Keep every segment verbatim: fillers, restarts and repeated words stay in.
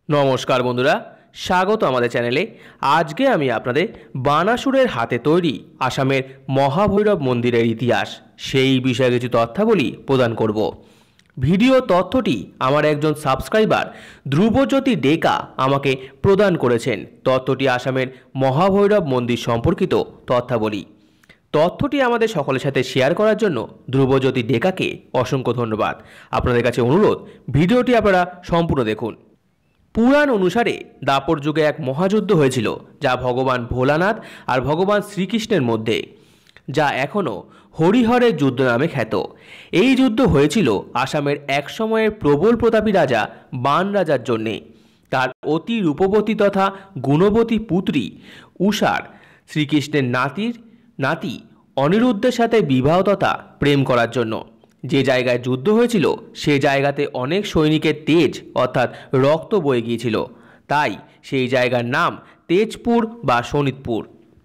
নমস্কার বন্ধুরা, স্বাগত আমাদের চ্যানেলে। আজকে আমি আপনাদের বানাসুরের হাতে তৈরি আসামের মহাভৈরব মন্দিরের ইতিহাস সেই বিষয়ে কিছু তথ্যাবলী প্রদান করব। ভিডিও তথ্যটি আমার একজন সাবস্ক্রাইবার ধ্রুবজ্যোতি ডেকা আমাকে প্রদান করেছেন। তথ্যটি আসামের মহাভৈরব মন্দির সম্পর্কিত তথ্যাবলী। তথ্যটি আমাদের সকলের সাথে শেয়ার করার জন্য ধ্রুবজ্যোতি ডেকাকে অসংখ্য ধন্যবাদ। আপনাদের কাছে অনুরোধ, ভিডিওটি আপনারা সম্পূর্ণ দেখুন। পুরাণ অনুসারে দাপর যুগে এক মহাযুদ্ধ হয়েছিল, যা ভগবান ভোলানাথ আর ভগবান শ্রীকৃষ্ণের মধ্যে, যা এখনও হরিহরের যুদ্ধ নামে খ্যাত। এই যুদ্ধ হয়েছিল আসামের এক সময়ের প্রবল প্রতাপী রাজা বান রাজার জন্যে তার অতি রূপবতী তথা গুণবতী পুত্রী উষার শ্রীকৃষ্ণের নাতির নাতি অনিরুদ্ধের সাথে বিবাহ তথা প্রেম করার জন্য। যে জায়গায় যুদ্ধ হয়েছিল সে জায়গাতে অনেক সৈনিকের তেজ অর্থাৎ রক্ত বয়ে গিয়েছিল, তাই সেই জায়গার নাম তেজপুর বা শোণিতপুর।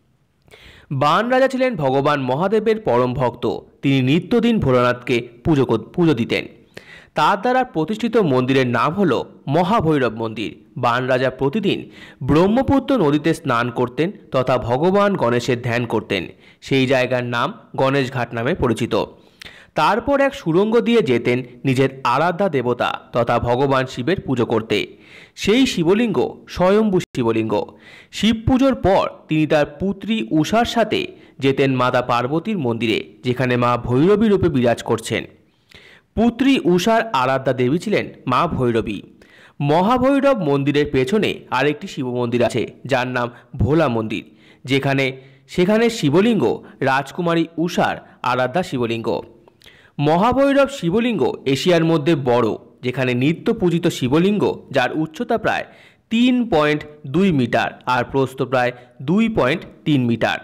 বান রাজা ছিলেন ভগবান মহাদেবের পরম ভক্ত। তিনি নিত্যদিন ভোলানাথকে পুজো পুজো দিতেন। তার দ্বারা প্রতিষ্ঠিত মন্দিরের নাম হল মহাভৈরব মন্দির। বান রাজা প্রতিদিন ব্রহ্মপুত্র নদীতে স্নান করতেন তথা ভগবান গণেশের ধ্যান করতেন। সেই জায়গার নাম গণেশ ঘাট নামে পরিচিত। তারপর এক সুড়ঙ্গ দিয়ে যেতেন নিজের আরাধ্যা দেবতা তথা ভগবান শিবের পুজো করতে। সেই শিবলিঙ্গ স্বয়ম্ভু শিবলিঙ্গ। শিব পুজোর পর তিনি তার পুত্রী উষার সাথে যেতেন মাতা পার্বতীর মন্দিরে, যেখানে মা ভৈরবী রূপে বিরাজ করছেন। পুত্রী উষার আরাধ্যা দেবী ছিলেন মা ভৈরবী। মহাভৈরব মন্দিরের পেছনে আরেকটি শিব মন্দির আছে, যার নাম ভোলা মন্দির, যেখানে সেখানে শিবলিঙ্গ রাজকুমারী উষার আরাধ্যা শিবলিঙ্গ। মহাভৈরব শিবলিঙ্গ এশিয়ার মধ্যে বড়, যেখানে নিত্য পূজিত শিবলিঙ্গ, যার উচ্চতা প্রায় তিন পয়েন্ট দুই মিটার আর প্রস্থ প্রায় দুই পয়েন্ট তিন মিটার।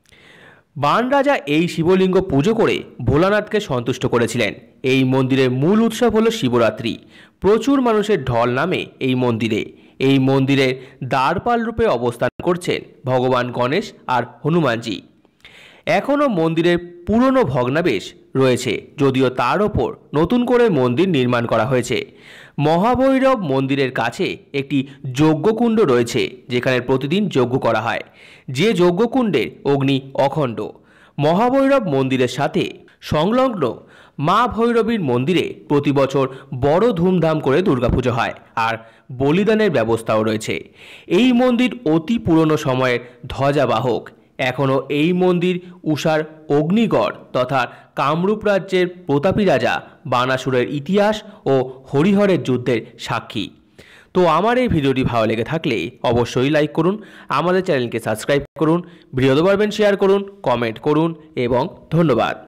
বান রাজা এই শিবলিঙ্গ পুজো করে ভোলানাথকে সন্তুষ্ট করেছিলেন। এই মন্দিরের মূল উৎসব হল শিবরাত্রি। প্রচুর মানুষের ঢল নামে এই মন্দিরে। এই মন্দিরের দ্বারপাল রূপে অবস্থান করছেন ভগবান গণেশ আর হনুমানজি। এখনও মন্দিরের পুরনো ভগ্নাবেশ রয়েছে, যদিও তার ওপর নতুন করে মন্দির নির্মাণ করা হয়েছে। মহাভৈরব মন্দিরের কাছে একটি যজ্ঞকুণ্ড রয়েছে, যেখানে প্রতিদিন যজ্ঞ করা হয়। যে যজ্ঞকুণ্ডের অগ্নি অখণ্ড। মহাভৈরব মন্দিরের সাথে সংলগ্ন মা ভৈরবীর মন্দিরে প্রতি বছর বড় ধুমধাম করে দুর্গাপুজো হয় আর বলিদানের ব্যবস্থাও রয়েছে। এই মন্দির অতি পুরনো সময়ের ধ্বজাবাহক। এখনও এই মন্দির উষার অগ্নিগড় তথা কামরূপ রাজ্যের প্রতাপী রাজা বানাসুরের ইতিহাস ও হরিহরের যুদ্ধের সাক্ষী। তো আমার এই ভিডিওটি ভালো লেগে থাকলে অবশ্যই লাইক করুন, আমাদের চ্যানেলকে সাবস্ক্রাইব করুন, ভিডিও পারবেন শেয়ার করুন, কমেন্ট করুন এবং ধন্যবাদ।